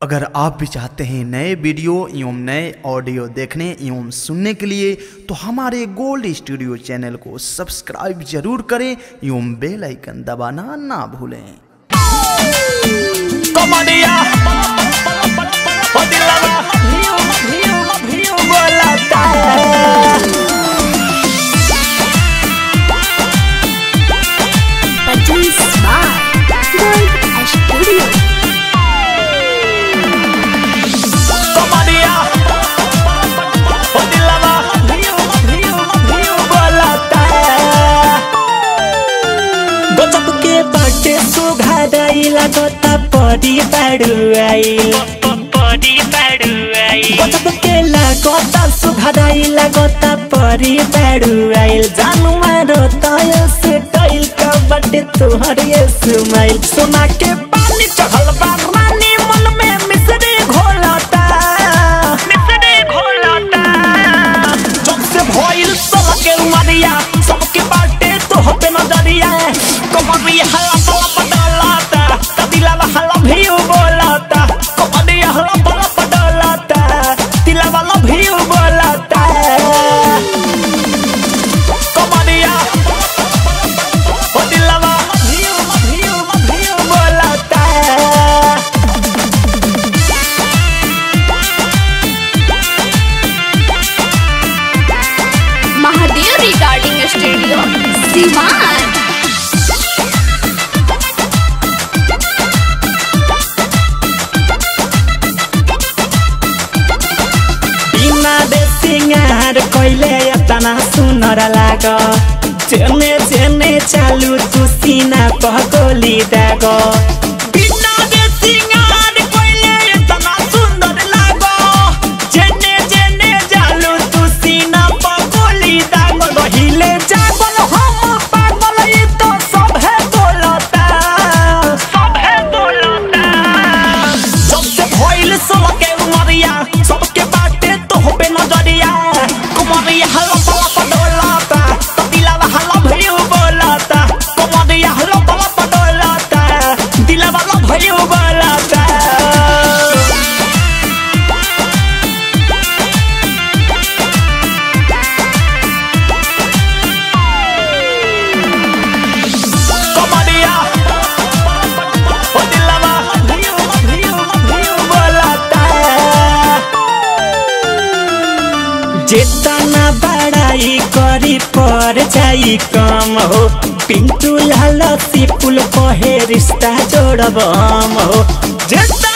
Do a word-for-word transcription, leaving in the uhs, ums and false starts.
अगर आप भी चाहते हैं नए वीडियो एवं नए ऑडियो देखने एवं सुनने के लिए तो हमारे गोल्ड स्टूडियो चैनल को सब्सक्राइब जरूर करें एवं बेल आइकन दबाना ना भूलें। लगता परी बड़ुआई परी बड़ुआई गजब के लगता सुघराई लगता परी बड़ुआई जानू मारो ताया से टाइल का बटे तोहर ये स्माइल सोना के पानी चढ़ल बा रानी मन में मिसरी घोलता मिसरी घोलता जब से भइल सब के उमरिया सबके बाटे तो होते नजरिया कमरी हला रिकॉर्डिंग स्टूडियो सिवान। बिना दे सिंगार कोइले तना सुनर लाग जेने जेने चालू तू सीना पहकोली दाग बिना दे सिंगार कोइले तना सुनर लाग जेने जेने चालू तू सीना पहकोली दाग हिले जागल हम पागल ई तो सब है बोलता सब है बोलता सबसे भइल सब के उमरिया सबके बाटे तो होबे नजरिया कुमरिया हला बला पडोलाता तो दिलवा हला भइयो बोलता कुमरिया हला बला पडोलाता दिलवा हला भइयो बोलता जितना बड़ाई करी पर जाई कम हो पिंटू लाल सिपुल कहे रिश्ता जोड़ब हम हो।